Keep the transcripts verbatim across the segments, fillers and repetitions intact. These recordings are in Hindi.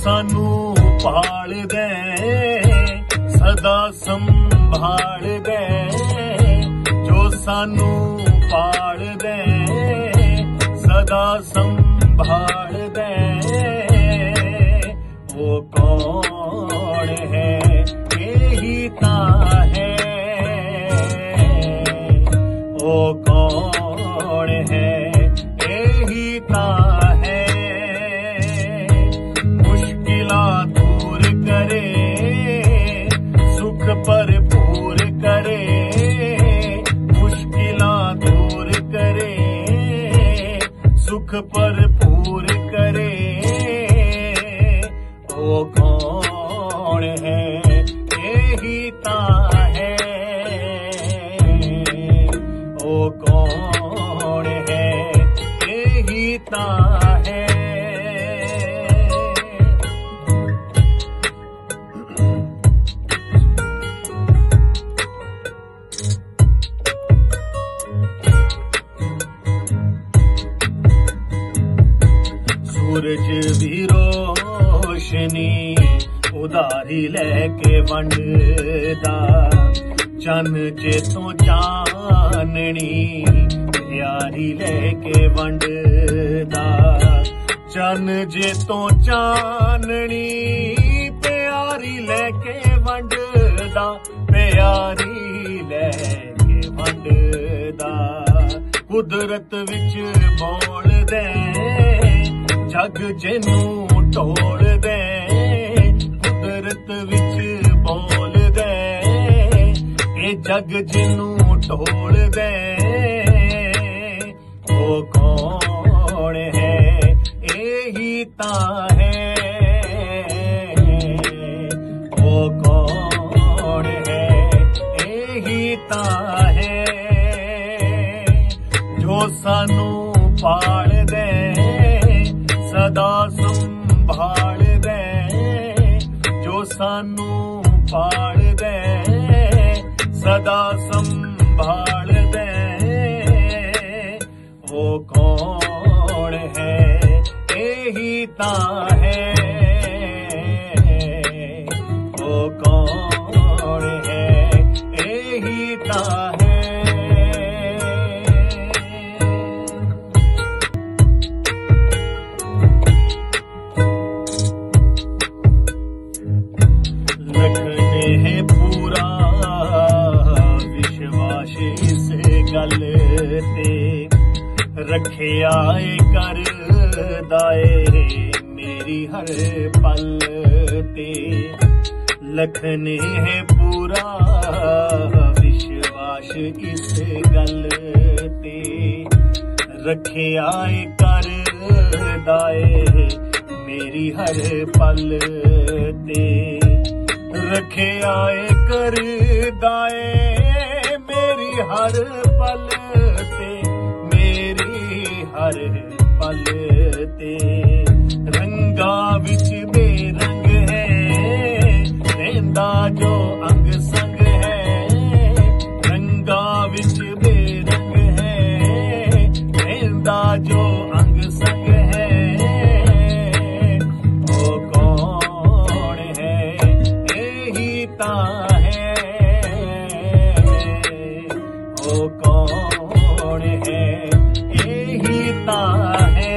सानू पाल दे सदा संभाल दे, जो सानू पाल दे सदा संभाल दे, वो कौन है यही ता है, वो कौन है यही ता है। मुश्किलां दूर करे सुख भरपूर करे, मुश्किलां दूर करे सुख भरपूर करे, वो कौन है यही ता है, वो कौन है यही ता है। सूरज भी रोशनी उधारी लेके वंडदा, चन चेतों चाननी प्यारी लेके वंडदा, चन चेतों चाननी प्यारी लेके वंडदा, प्यारी लेके वंडदा। कुदरत विच बोल दे जग जिनू टोल दे, कुदरत विच बोल दे ए जग जिनू टोल दे, वो कौन है यही ता है, वो कौन है यही ता है। जो सानू पाल दे सदा संभाल दे, जो सानू पाल दे सदा संभाल दे, वो कौन है यही ता है, वो कौन है यही ता है। रखे आए कर दाए मेरी हर पल ते, लखने है पूरा विश्वास इस गल ते, रखे आए कर दाए मेरी हर पल ते, रखे आए कर दाए मेरी हर पल ते, मेरी हर पल ते। रंगा विच बेरंग है रेंदा जो अंग संग है, रंगा विच बेरंग है रेंदा जो अंग संग है, वो कौन है यही ता है, वो कौन है यही ता है।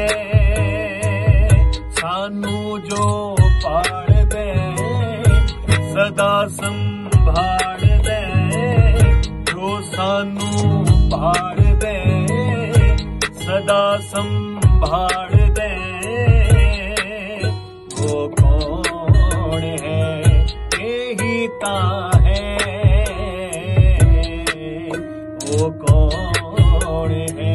सानू जो पाल दे सदा संभाल दे, जो सानू पाल दे सदा संभाल दे, वो कौन है यही ता है, वो कौन है